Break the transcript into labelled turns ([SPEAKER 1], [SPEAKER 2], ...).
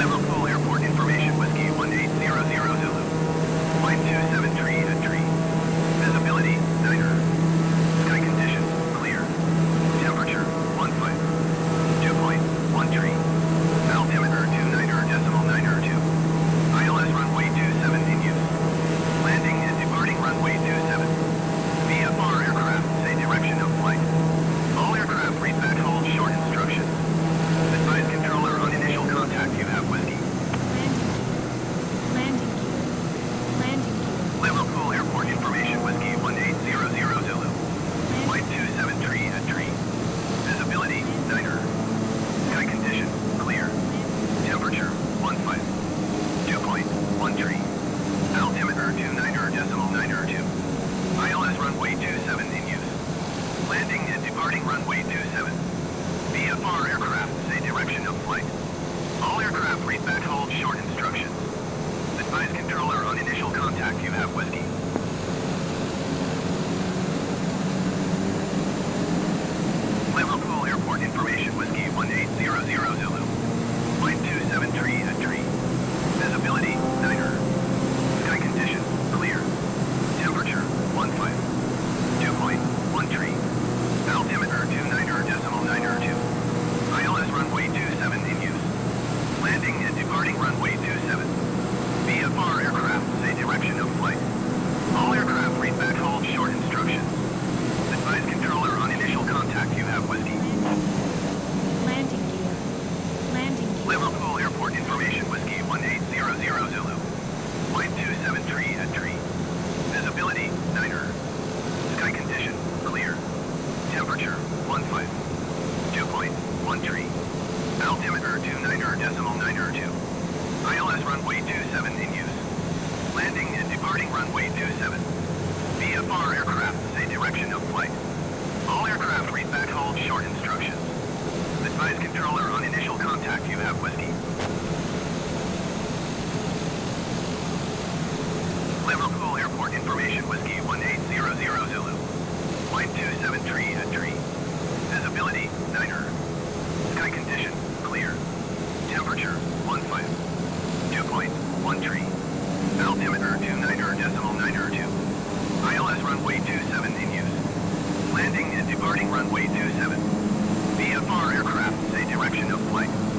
[SPEAKER 1] Liverpool Airport information, Whiskey 1800 Zulu. Flight 27 tree to tree. Visibility, niner. Sky conditions, clear. Temperature, 15. Dew point, 1 tree. Altimeter, 29.902. ILS runway 27 in use. Landing and departing runway 27. VFR aircraft, say direction of flight. All aircraft read back hold short instructions. Advise controller on initial contact you have Whiskey.
[SPEAKER 2] Landing gear. Landing gear.
[SPEAKER 1] Liverpool Airport information, Whiskey 1800 Zulu. Flight 27 tree to tree. Visibility, niner. Sky condition, clear. Temperature, 15. Dew point, 1 tree. Altimeter, 29.902. ILS runway 27 in use. Landing and departing runway 27. VFR aircraft, say direction of flight. All aircraft read back hold short instructions. Advise controller on initial contact you have Whiskey. Liverpool Airport information, Whiskey 1800 Zulu. Flight 27 tree to tree. Visibility, niner. Sky condition, clear. Temperature, 15. Dew point, 1 tree. Altimeter, 29.902. ILS runway 27 in use. Landing and departing runway 27. VFR aircraft, say direction of flight. All aircraft read back hold short instructions. Advise controller on initial contact you have Whiskey.
[SPEAKER 2] Landing gear. Landing gear.
[SPEAKER 1] Liverpool Airport information, Whiskey 1800 Zulu. Flight 27 tree to tree. Visibility, niner. Sky condition, clear. Temperature, 15. Dew point, 1 tree. Altimeter, 29.902. ILS runway 27 in use. Landing and departing runway 27. VFR aircraft, say direction of flight. All aircraft read back hold short instructions. Advise controller on initial contact you have Whiskey. Liverpool Airport information, Whiskey 1800 Zulu. Flight 27 tree to tree. Visibility, niner. Sky condition, clear. Temperature, 15. Dew point, 1 tree. Altimeter, 29.902. ILS runway 27 in use. Landing and departing runway 27. VFR aircraft, say direction of flight.